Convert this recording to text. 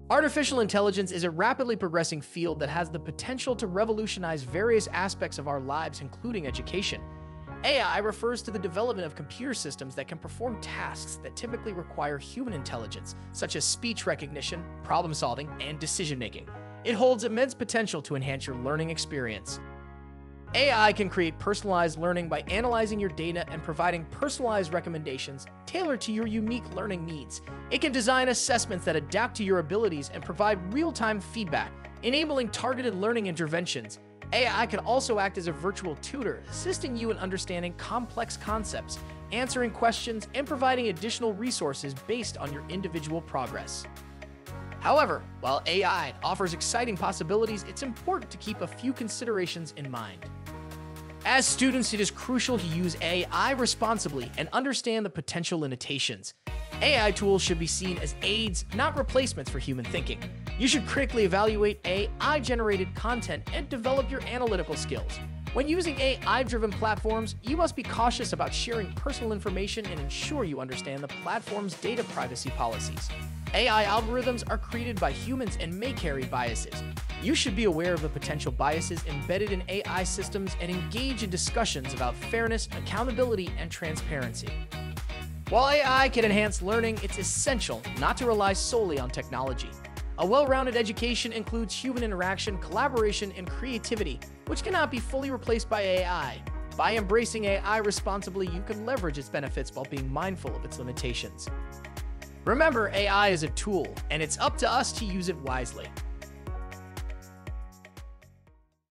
Artificial intelligence is a rapidly progressing field that has the potential to revolutionize various aspects of our lives, including education. AI refers to the development of computer systems that can perform tasks that typically require human intelligence, such as speech recognition, problem solving, and decision making. It holds immense potential to enhance your learning experience. AI can create personalized learning by analyzing your data and providing personalized recommendations tailored to your unique learning needs. It can design assessments that adapt to your abilities and provide real-time feedback, enabling targeted learning interventions. AI can also act as a virtual tutor, assisting you in understanding complex concepts, answering questions, and providing additional resources based on your individual progress. However, while AI offers exciting possibilities, it's important to keep a few considerations in mind. As students, it is crucial to use AI responsibly and understand the potential limitations. AI tools should be seen as aids, not replacements for human thinking. You should critically evaluate AI-generated content and develop your analytical skills. When using AI-driven platforms, you must be cautious about sharing personal information and ensure you understand the platform's data privacy policies. AI algorithms are created by humans and may carry biases. You should be aware of the potential biases embedded in AI systems and engage in discussions about fairness, accountability, and transparency. While AI can enhance learning, it's essential not to rely solely on technology. A well-rounded education includes human interaction, collaboration, and creativity, which cannot be fully replaced by AI. By embracing AI responsibly, you can leverage its benefits while being mindful of its limitations. Remember, AI is a tool, and it's up to us to use it wisely.